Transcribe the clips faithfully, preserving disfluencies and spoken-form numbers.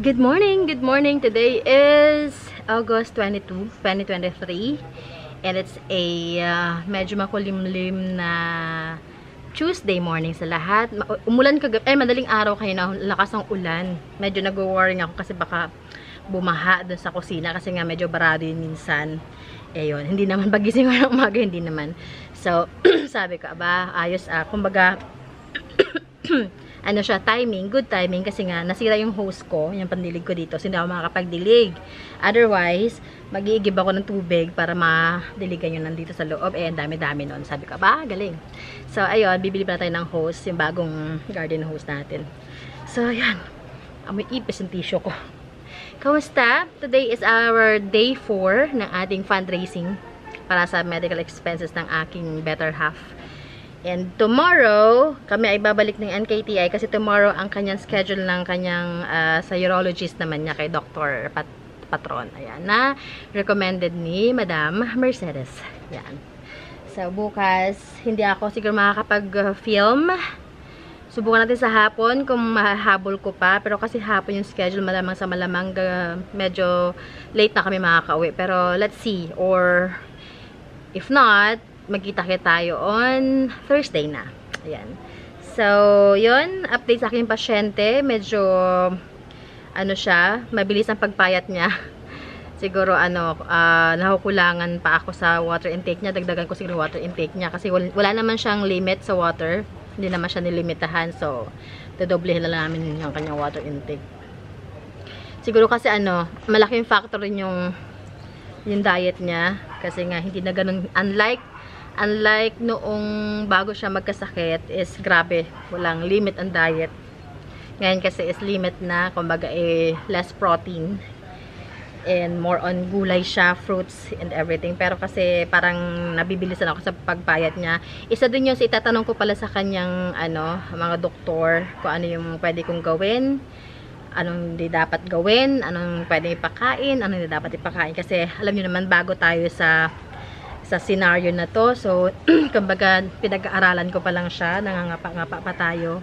Good morning, good morning. Today is August twenty-second, twenty twenty-three. And it's a uh, medyo makulimlim na Tuesday morning sa lahat. Umulan kagabi, eh madaling araw kayo na lakas ng ulan. Medyo nag-worrying ako kasi baka bumaha dun sa kusina kasi nga medyo barado yun minsan. Eh yun, hindi naman pagising ko ng umaga, hindi naman. So, sabi ko, aba, ayos ah. Kumbaga, ano siya, timing, good timing kasi nga nasira yung hose ko, yung pandilig ko dito, so hindi ako makakapagdilig. Otherwise, mag-iigib ako ng tubig para madiligan yun nandito sa loob. Eh, ang dami-dami nun. Sabi ko, ba, galing. So, ayun, bibili pa tayo ng hose, yung bagong garden hose natin. So, ayan, amoy ipis yung tissue ko. Kamusta? Today is our day four ng ating fundraising para sa medical expenses ng aking better half. And tomorrow, kami ay babalik ng N K T I kasi tomorrow ang kanyang schedule ng kanyang uh, sa urologist naman niya kay Doctor Pat Patron. Ayan, na recommended ni Madam Mercedes. Ayan. So, bukas, hindi ako siguro makakapag-film. Subukan natin sa hapon kung mahahabol ko pa. Pero kasi hapon yung schedule, malamang sa malamang uh, medyo late na kami makaka-uwi. Pero let's see. Or if not, magkita-kita tayo on Thursday na. Ayan. So, yun. Update sa aking pasyente. Medyo, ano siya, mabilis ang pagpayat niya. Siguro, ano, uh, nakukulangan pa ako sa water intake niya. Dagdagan ko siguro water intake niya. Kasi wala, wala naman siyang limit sa water. Hindi naman siya nilimitahan. So, dodoblehin na lang namin yung kanyang water intake. Siguro kasi, ano, malaking factor rin yung, yung diet niya. Kasi nga, hindi na ganun, unlike Unlike noong bago siya magkasakit, is grabe, walang limit ang diet. Ngayon kasi is limit na, kumbaga eh, less protein. And more on gulay siya, fruits and everything. Pero kasi parang nabibilisan ako sa pagpayat niya. Isa din yun sa itatanong ko pala sa kanyang ano, mga doktor, kung ano yung pwede kong gawin, anong hindi dapat gawin, anong pwede ipakain, anong hindi dapat ipakain. Kasi alam niyo naman, bago tayo sa sa scenario na to. So, kumbaga, pinag-aaralan ko pa lang siya. Nangangapa-ngapa pa tayo.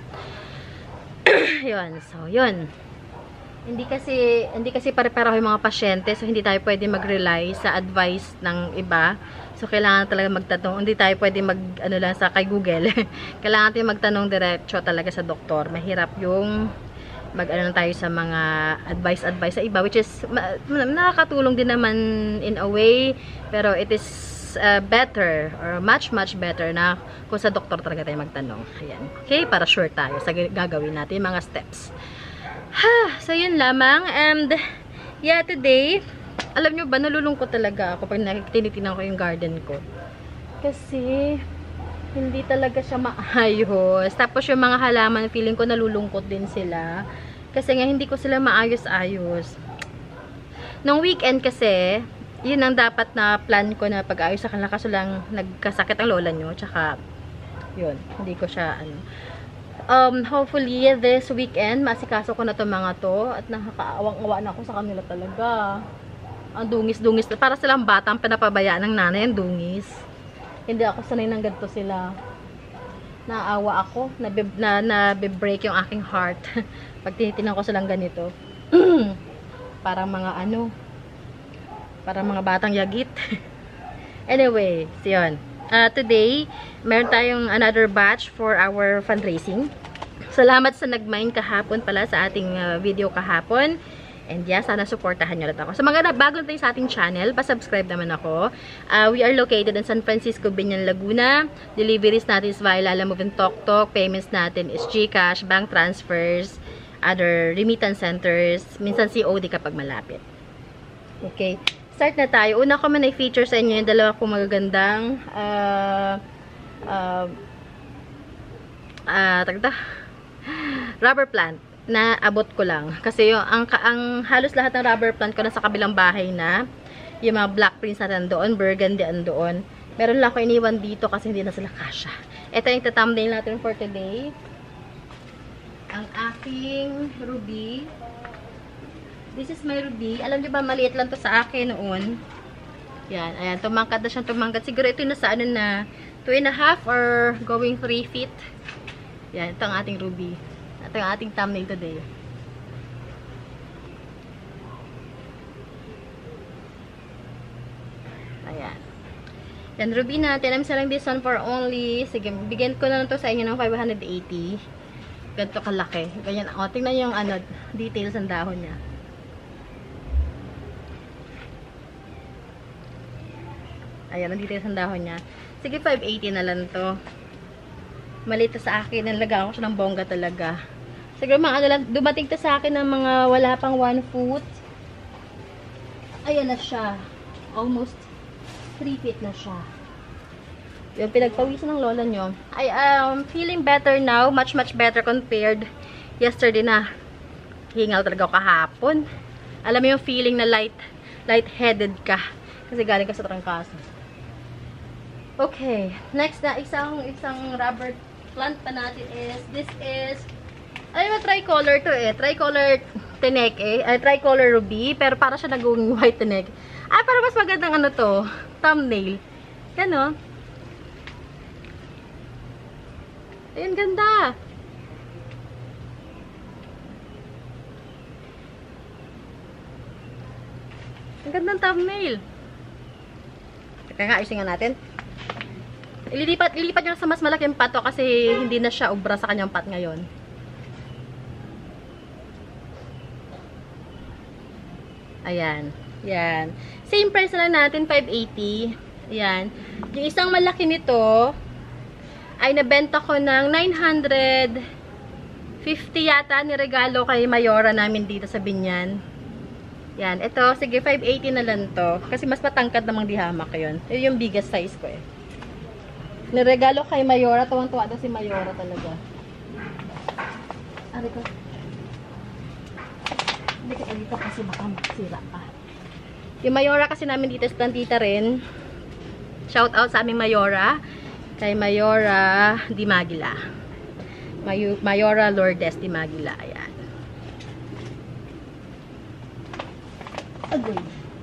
Yun. So, yun. Hindi kasi, hindi kasi pare-pareho yung mga pasyente. So, hindi tayo pwede mag-rely sa advice ng iba. So, kailangan talaga magtanong. Hindi tayo pwede mag, ano lang, sa kay Google. Kailangan tayo magtanong diretso talaga sa doktor. Mahirap yung mag-ano tayo sa mga advice-advice sa iba. Which is, nakakatulong din naman in a way. Pero, it is Uh, better or much much better na kung sa doktor talaga tayo magtanong. Ayan. Okay? Para sure tayo sa gagawin natin mga steps. Ha! So, yun lamang. And, yeah, today, alam nyo ba, nalulungkot talaga ako pag tinitingnan ko yung garden ko. Kasi, hindi talaga siya maayos. Tapos, yung mga halaman, feeling ko nalulungkot din sila. Kasi nga, hindi ko sila maayos-ayos. Nung weekend kasi, yun ang dapat na plan ko na pag-ayos sa kanila kaso lang nagkasakit ang lola nyo. Tsaka, yun, hindi ko siya, ano. Um, hopefully, this weekend, masikaso ko na to mga to. At nakakaawang-awa na ako sa kanila talaga. Ang dungis-dungis. Para silang batang pinapabayaan ng nanay ang dungis. Hindi ako sanay ng ganito sila. Naawa ako. Nabe, na, nabe-break yung aking heart. Pag tinitingnan ko silang ganito. Parang mga ano, para mga batang yagit. Anyway, so yun. Uh, today, meron tayong another batch for our fundraising. Salamat sa nag-mind kahapon pala sa ating uh, video kahapon. And yeah, sana supportahan nyo ulit ako. So mga bago tayo sa ating channel, pa-subscribe naman ako. Uh, we are located in San Francisco, Binyan, Laguna. Deliveries natin is via Lalamove and TokTok. Payments natin is GCash, bank transfers, other remittance centers. Minsan C O D kapag malapit. Okay. Start na tayo. Una ko man i-feature sa inyo yung dalawa kong magagandang uh, uh, uh, tagda, rubber plant na abot ko lang. Kasi yung, ang, ang halos lahat ng rubber plant ko nasa kabilang bahay na. Yung mga black prints natin doon, burgundy andoon. Meron lang ako iniwan dito kasi hindi na sila kasha. Ito yung thumbnail natin for today. Ang aking ruby. This is my ruby. Alam niyo ba, maliit lang to sa akin noon. Yan, ayan, tumangkad na siyang tumangkad. Siguro ito na sa ano na, two and a half or going three feet. Yan, ito ang ating ruby. Ito ang ating thumbnail today. Yan, ruby natin. I'm selling this one for only, sige, bigyan ko na lang to sa inyo ng five hundred eighty. Ganito kalaki. Ganyan, o, tingnan yung, ano, details ng dahon niya. Ayan, ang details ng dahon niya. Sige, five eighty na lang to. Malito sa akin. Nalagaan ko siya ng bongga talaga. Siguro mga ano lang, dumating to sa akin ng mga wala pang one foot. Ayan na siya. Almost three feet na siya. Yung pinagpawisan ng lola nyo. I am feeling better now. Much, much better compared yesterday na hingal talaga ako kahapon. Alam mo yung feeling na light, light-headed ka. Kasi galing ka sa trangkaso. Okay. Next na, isang, isang rubber plant pa natin is, this is, ay, may tricolor to eh. Tricolor tenek eh. Ay, tricolor ruby. Pero para siya nagawing white tenek. Ah, para mas magandang ano to. Thumbnail. Yan o. Ayun, ganda. Ang gandang thumbnail. Teka nga, ayusin nga natin. Ililipat, ililipat nyo sa mas malaking pato kasi hindi na siya ubra sa kanyang pat ngayon. Ayan. Yan. Same price na lang natin, five eighty. Ayan. Yung isang malaki nito ay nabenta ko ng nine hundred fifty yata. Niregalo kay Mayora namin dito sa Binyan. Yan. Ito, sige, five eighty na lang to. Kasi mas matangkad namang dihamak yun. Yun yung biggest size ko eh. Niregalo kay Mayora. Tuwang-tuwa daw si Mayora talaga. Ari ko. Hindi ka dito kasi baka maksira pa. Yung Mayora kasi namin dito sa Tantita rin. Shout out sa aming Mayora. Kay Mayora Di Magila. May Mayora Lourdes Di Magila. Ayan. Agoy.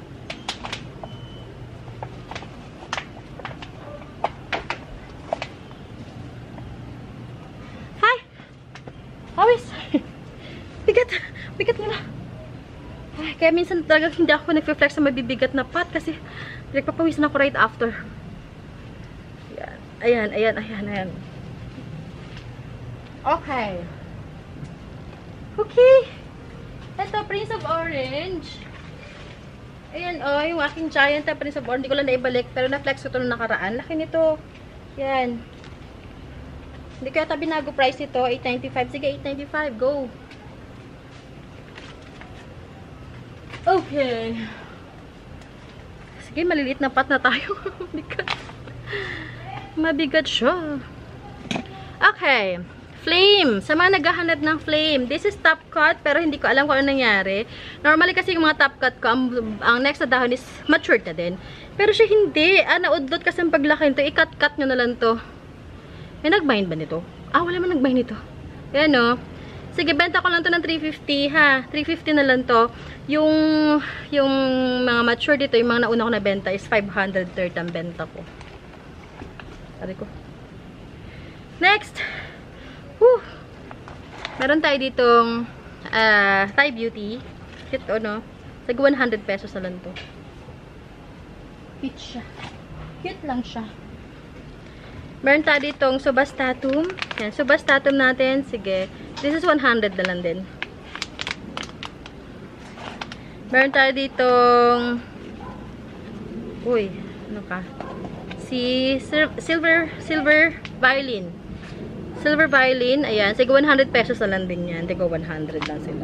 Hi! Hawis! Bigat! Bigat nila! Ay, kaya minsan talaga hindi ako nag-flex sa mabibigat na pot kasi nagpapawisan ako right after. Ayan, ayan, ayan, ayan. Okay. Okay. Ito, Prince of Orange. Ayan, oh, yung aking giant na Prince of Orange. Hindi ko lang naibalik, pero na-flex ko ito nung nakaraan. Laki nito. Yan. Hindi ko yata binago price nito. eight ninety-five. Sige, eight ninety-five. Go. Okay. Sige, maliliit na pot na tayo. Bigat. Mabigat siya. Okay. Flame. Sa mga naghahanap ng flame. This is top cut, pero hindi ko alam kung ano nangyari. Normally kasi yung mga top cut ko, ang, ang next na dahon is matured na din. Pero siya hindi. Ah, naudlot kasi ang paglaki nito. I-cut-cut nyo na lang to. May nagbind ba nito? Ah, wala man nagbind nito. Yan o. Sige, benta ko lang to ng three fifty ha. three fifty na lang to. Yung, yung mga mature dito, yung mga nauna ko na benta is five hundred thirty ang benta ko. Sabi ko. Next. Whew. Meron tayo ditong uh, Thai Beauty. Cute o, no? Tag one hundred pesos na lang to. Cute siya. Cute lang siya. Meron tayo ditong Subastatum. Yan, Subastatum natin. Sige. This is one hundred na lang din. Meron tayo ditong uy, ano ka? Si Silver Silver Violin. Silver Violin. Ayan. Sige, one hundred pesos na lang din yan. Tigo, one hundred lang sila.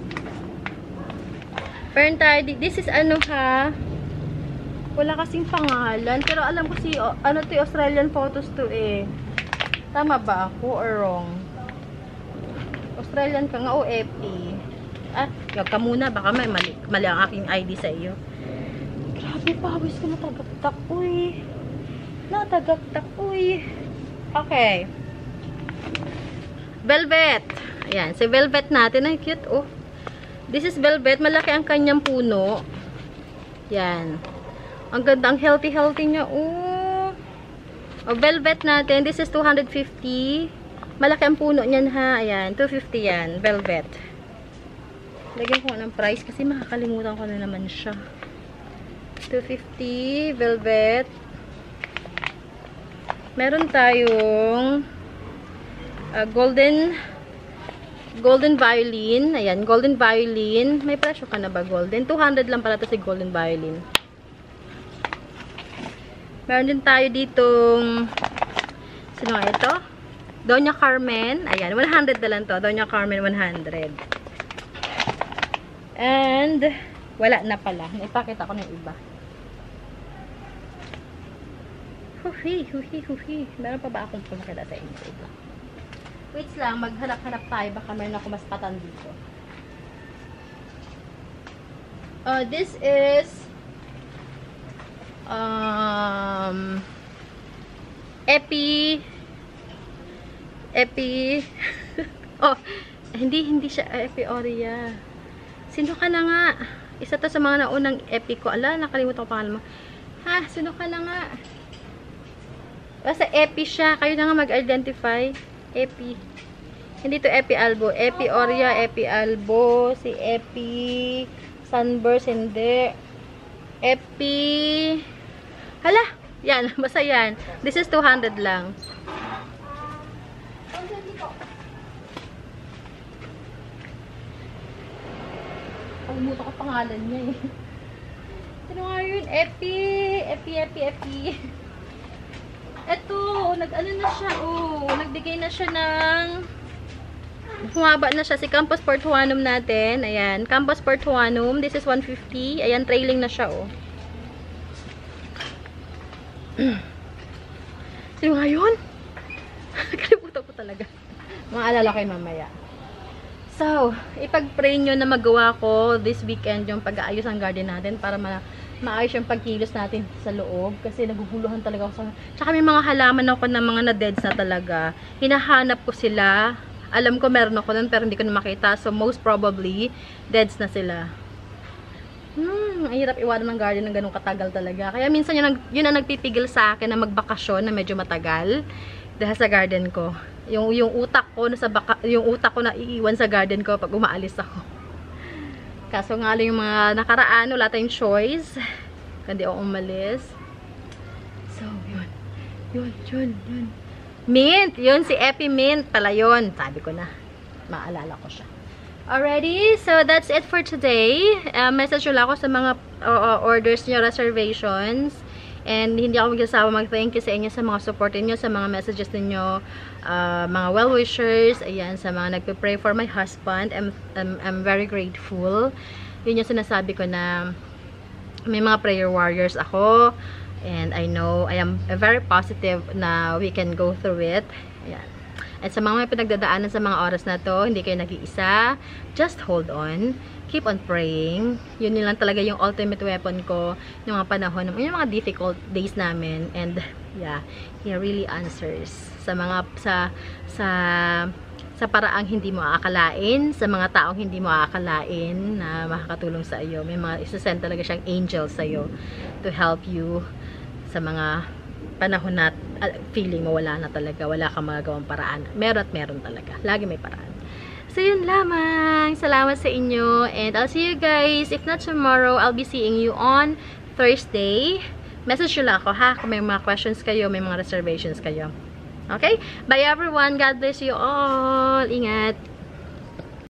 Meron tayo. This is ano ha? Wala kasing pangalan. Pero alam ko si, ano to, Australian photos to eh. Tama ba ako or wrong? Australian ka nga o F E. Ah, yag ka muna. Baka may mali, mali ang aking I D sa iyo. Grabe, pawis ko natagaktak. Uy. Natagaktak. Uy. Okay. Velvet. Ayan. Si Velvet natin. Ay, cute. Oh. This is Velvet. Malaki ang kanyang puno. Yan. Ang ganda. Ang healthy-healthy niya. Oh. O, Velvet natin. This is two hundred fifty. Malaki ang puno niyan ha. Ayan. two fifty yan. Velvet. Lagyan ko ng price kasi makakalimutan ko na naman siya. two fifty. Velvet. Meron tayong uh, golden golden violin. Ayan, golden violin. May presyo ka na ba golden? two hundred lang pala to si golden violin. Meron din tayo ditong sino nga ito? Doña Carmen. Ayan, one hundred na lang to. Doña Carmen, one hundred. And, wala na pala. Naipakita ko ng iba. Huhi, huhi, huhi. Meron pa ba akong pumakita sa inyo? Wait lang, maghanap-hanap tayo. Baka meron ako mas patan dito. Uh, this is um Epi Epi oh, hindi, hindi siya Epi Oria. Sino ka na nga? Isa to sa mga naunang Epi ko. Ala, nakalimutan ko pangalan mo. Ha? Sino ka na nga? Basta Epi siya. Kayo na nga mag-identify. Epi. Hindi to Epi Albo. Epi Oria, Epi Albo. Si Epi Sunburst, hindi. Epi. Hala! Yan. Basta yan. This is two hundred lang. Pagmuto ko pangalan niya eh. Sino nga yun? Epi! Epi, Epi, Epi. Eto, nag-ano na siya, oh. Nagbigay na siya ng humaba na siya. Si Campus Portuanum natin. Ayan. Campus Portuanum. This is one fifty. Ayan, trailing na siya, oh. Sino nga yun? Kalimutan ko talaga. Maalala ko yung mamaya. So, ipag-pray nyo na magawa ko this weekend yung pag-aayos ng garden natin para ma maayos yung pagkilos natin sa loob. Kasi naguguluhan talaga ako sa... Tsaka may mga halaman ako na mga na-deads na talaga. Hinahanap ko sila. Alam ko meron ako nun pero hindi ko na makita. So, most probably, deads na sila. Hmm, ang hirap iwanan ng garden ng ganun katagal talaga. Kaya minsan yun, yun ang nagpipigil sa akin na magbakasyon na medyo matagal. Dahil sa garden ko. Yung, yung utak ko na sa baka, yung utak ko na iiwan sa garden ko pag umaalis ako. Kaso nga lang yung mga nakaraan, wala tayong choice. Hindi ako umalis. So, yun. Yun, yun, yun. Mint! Yun, si Epi Mint pala yun. Sabi ko na. Maalala ko siya. Alrighty, so that's it for today. Uh, message nyo lang ako sa mga uh, orders nyo, reservations. And hindi ako magsasawa mag-thank you sa inyo sa mga support niyo, sa mga messages niyo, uh, mga well-wishers, ayan, sa mga nagpe-pray for my husband. I'm, I'm, I'm very grateful. Yun yung sinasabi ko na may mga prayer warriors ako. And I know, I am very positive na we can go through it. Ayan. At sa mga may pinagdadaanan sa mga oras na to, hindi kayo nag-iisa. Just hold on. Keep on praying. Yun lang talaga yung ultimate weapon ko yung mga panahon, yung mga difficult days namin. And yeah, He really answers sa mga sa sa sa paraang hindi mo aakalain, sa mga taong hindi mo aakalain na makakatulong sa iyo. May mga isasend talaga siyang angels sa iyo to help you sa mga panahon na uh, feeling mo wala na talaga, wala kang magagawang paraan. Meron at meron talaga. Lagi may paraan. So, yun lamang. Salamat sa inyo. And I'll see you guys. If not tomorrow, I'll be seeing you on Thursday. Message nyo lang ako, ha? Kung may mga questions kayo, may mga reservations kayo. Okay? Bye, everyone. God bless you all. Ingat.